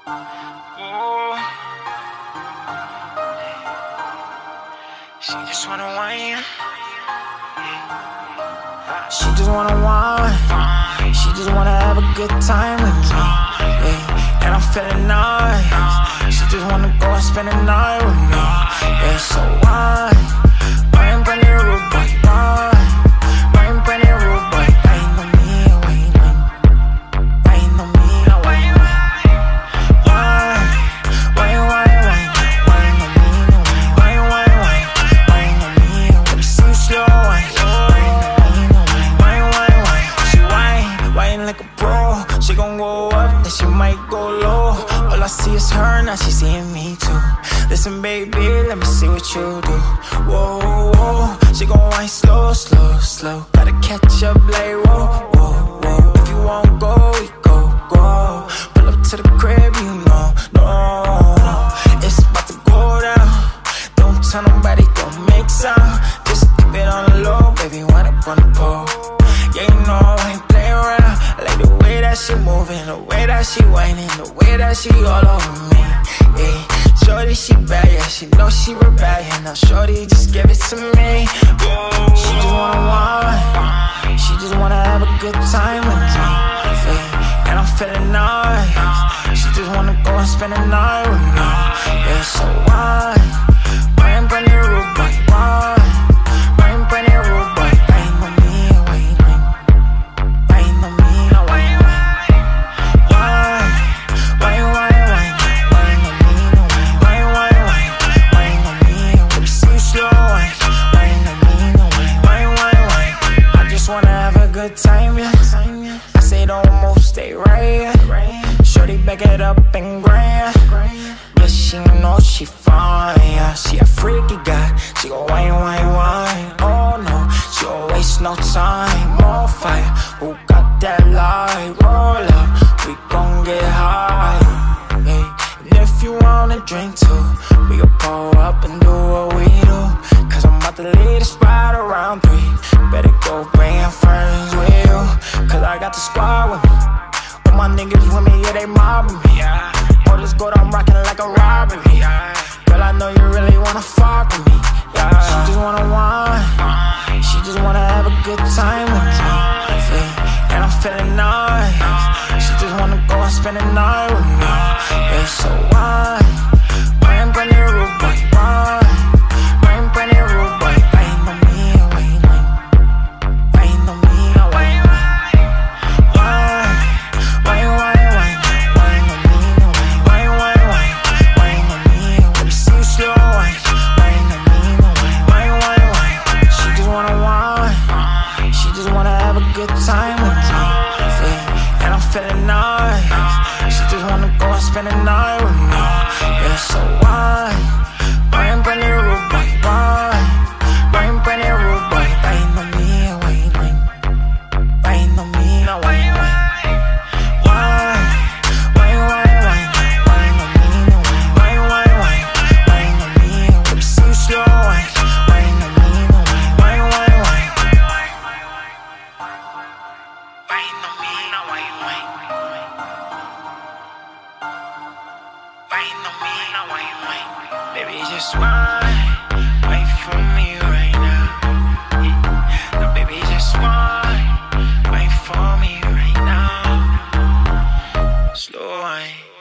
Ooh. She just wanna whine. She just wanna whine. She just wanna have a good time with me, yeah. And I'm feeling nice. She just wanna go and spend the night with me, yeah. So whine, whine, bunny, rude boy, whine, whine, bunny, rude boy. Whine on me, whine, whine, whine on me, whine, whine, whine, whine, whine, whine on me, whine, whine, whine, whine on me. When you see you slow whine, like a pro, she gon' go up, then she might go low. All I see is her, now she seeing me too. Listen, baby, let me see what you do. Whoa, whoa, she gon' whine slow, slow, slow. Gotta catch up like whoa, whoa, whoa. If you won't go, we go, go. Pull up to the crib, you know, no. It's about to go down. Don't tell nobody, don't make sound. Just keep it on the low, baby, wind up on the pole. Yeah, you know I ain't playing around. I like the way that she moving, the way that she whining, the way that she all over me, yeah. Shorty, she bad, yeah, she know she rebellion. Now shorty, just give it to me. She just wanna whine. She just wanna have a good time with me, yeah. And I'm feeling nice. She just wanna go and spend the night with me, yeah. So whine, whine, bunny, rude boy, whine, whine, bunny, rude boy. Good time, yeah. I say don't move, stay right, yeah. Shorty back it up and grind, yeah. She know she fine, yeah. She a freaky guy, she gon' whine, whine, whine. Oh no, she don't waste no time. More fire, who got that light? Roll up, we gon' get high, yeah. And if you wanna drink too, we gon' pull up and do what we do. Cause I'm about to leave the spot around 3. Better go bring your friends with you, cause I got the squad with me. All my niggas with me, yeah, they mobbing me, yeah. All this gold, I'm rocking like a robbery, yeah. Girl, I know you really wanna fuck with me, yeah. She just wanna whine. She just wanna have a good time with me, yeah. And I'm feeling nice. She just wanna go and spend the night with me, yeah. So whine, whine, bunny, rude boy, whine, whine, bunny, rude boy. Good time with me, yeah. And I'm feeling nice. She just wanna go and spend the night with me, yeah. So whine, whine, bunny, rude boy, whine, whine, bunny, rude boy. Whine on me, whine, whine, whine on me, whine, whine, whine, whine, whine, whine, whine on me, whine, whine, whine, whine on me. Let me see you slow whine, whine on me, whine, whine, whine. Whine on me, whine, whine. Whine on me, whine, whine. Baby, just whine, whine for me right now. No, baby, just whine, whine for me right now. Slow whine.